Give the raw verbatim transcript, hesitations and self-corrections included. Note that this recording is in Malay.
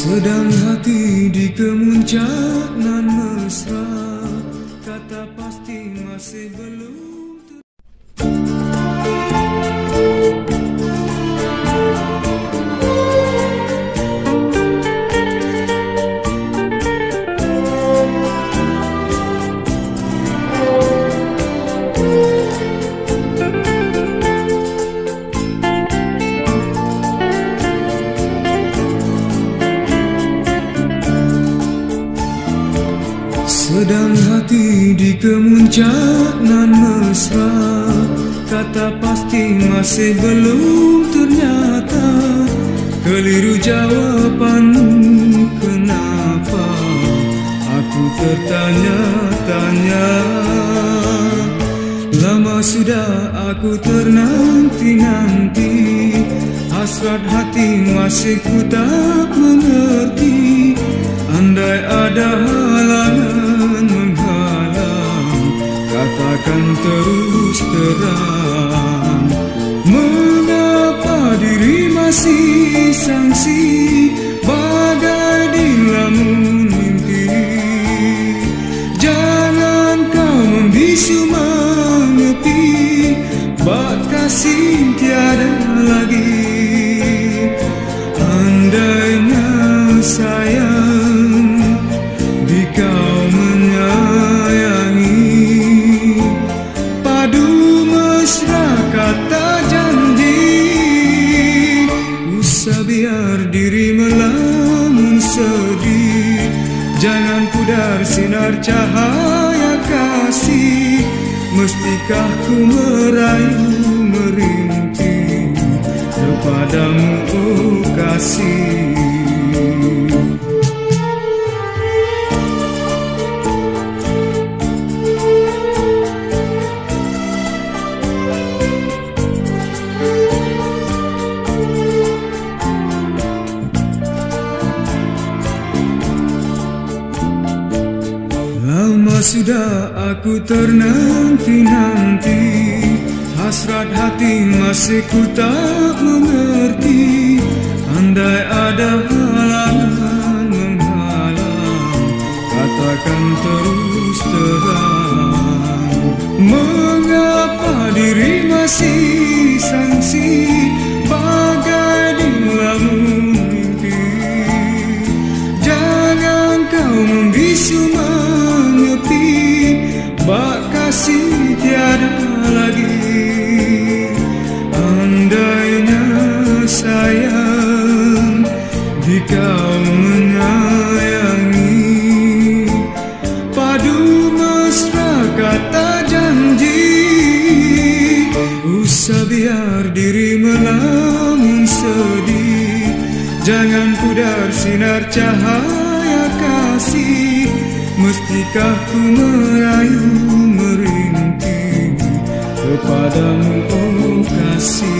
Sedang hati di kemuncak nan mesra, kata pasti masih belum. Sedang hati di kemuncak nan mesra, kata pasti masih belum ternyata. Keliru jawabanmu, kenapa aku tertanya-tanya. Lama sudah aku ternanti-nanti, hasrat hati masih ku tak mengerti. Andai ada halangan menghalang, katakan terus terang. Mengapa diri masih sangsi, bagai di lamun mimpi. Jangan kau membisu menyepi, bak kasih tiada lagi. Andainya sayang di kau menyayangi, padu mesra kata janji. Usah biar diri melamun sedih, jangan pudar sinar cahaya kasih. Mestikah ku merayu merintih kepadamu, oh kasih. Lama sudah aku ternanti-nanti, hasrat hati masih ku tak mengerti. Andai ada halangan menghalang, katakan terus terang. Mengapa diri masih sangsi, bagai di lamun mimpi. Jangan kau membisu menyepi, bak kasih tiada lagi. Andainya sayang di kau menyayangi, padu mesra kata janji. Usah biar diri melamun sedih, jangan pudar sinar cahaya kasih. Mestikah ku merayu merintih kepadamu, oh kasih.